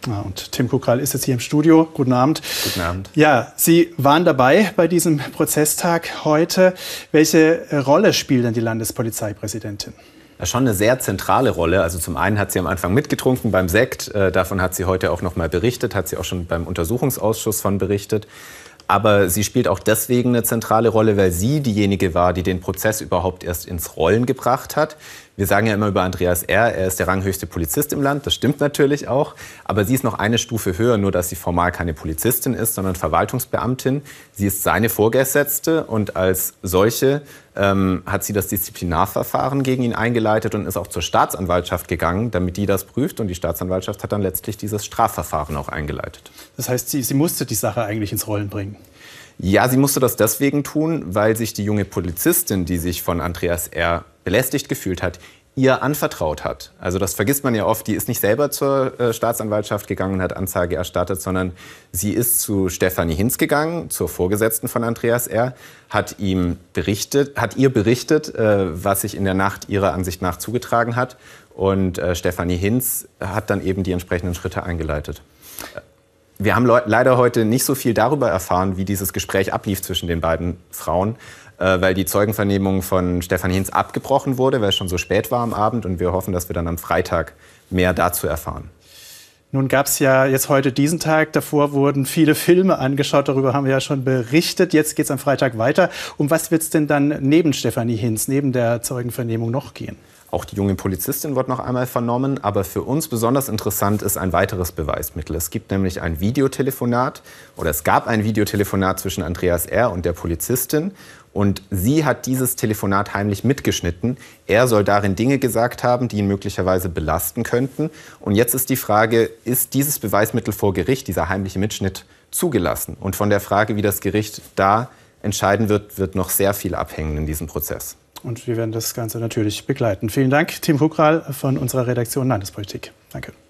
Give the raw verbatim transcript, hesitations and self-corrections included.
Ja, und Tim Kukral ist jetzt hier im Studio. Guten Abend. Guten Abend. Ja, Sie waren dabei bei diesem Prozesstag heute. Welche Rolle spielt denn die Landespolizeipräsidentin? Ja, schon eine sehr zentrale Rolle. Also zum einen hat sie am Anfang mitgetrunken beim Sekt. Äh, davon hat sie heute auch noch mal berichtet, hat sie auch schon beim Untersuchungsausschuss von berichtet. Aber sie spielt auch deswegen eine zentrale Rolle, weil sie diejenige war, die den Prozess überhaupt erst ins Rollen gebracht hat. Wir sagen ja immer über Andreas R., er ist der ranghöchste Polizist im Land, das stimmt natürlich auch. Aber sie ist noch eine Stufe höher, nur dass sie formal keine Polizistin ist, sondern Verwaltungsbeamtin. Sie ist seine Vorgesetzte und als solche ähm, hat sie das Disziplinarverfahren gegen ihn eingeleitet und ist auch zur Staatsanwaltschaft gegangen, damit die das prüft. Und die Staatsanwaltschaft hat dann letztlich dieses Strafverfahren auch eingeleitet. Das heißt, sie, sie musste die Sache eigentlich ins Rollen bringen? Ja, sie musste das deswegen tun, weil sich die junge Polizistin, die sich von Andreas R. belästigt gefühlt hat, ihr anvertraut hat. Also das vergisst man ja oft, die ist nicht selber zur äh, Staatsanwaltschaft gegangen und hat Anzeige erstattet, sondern sie ist zu Stefanie Hinz gegangen, zur Vorgesetzten von Andreas R., hat ihm berichtet, hat ihr berichtet, äh, was sich in der Nacht ihrer Ansicht nach zugetragen hat. Und äh, Stefanie Hinz hat dann eben die entsprechenden Schritte eingeleitet. Wir haben leider heute nicht so viel darüber erfahren, wie dieses Gespräch ablief zwischen den beiden Frauen, äh, weil die Zeugenvernehmung von Stefanie Hinz abgebrochen wurde, weil es schon so spät war am Abend. Und wir hoffen, dass wir dann am Freitag mehr dazu erfahren. Nun gab es ja jetzt heute diesen Tag, davor wurden viele Filme angeschaut, darüber haben wir ja schon berichtet. Jetzt geht es am Freitag weiter. Um was wird es denn dann neben Stefanie Hinz, neben der Zeugenvernehmung noch gehen? Auch die junge Polizistin wird noch einmal vernommen. Aber für uns besonders interessant ist ein weiteres Beweismittel. Es gibt nämlich ein Videotelefonat oder es gab ein Videotelefonat zwischen Andreas R. und der Polizistin. Und sie hat dieses Telefonat heimlich mitgeschnitten. Er soll darin Dinge gesagt haben, die ihn möglicherweise belasten könnten. Und jetzt ist die Frage, ist dieses Beweismittel vor Gericht, dieser heimliche Mitschnitt, zugelassen? Und von der Frage, wie das Gericht da entscheiden wird, wird noch sehr viel abhängen in diesem Prozess. Und wir werden das Ganze natürlich begleiten. Vielen Dank, Tim Kukral von unserer Redaktion Landespolitik. Danke.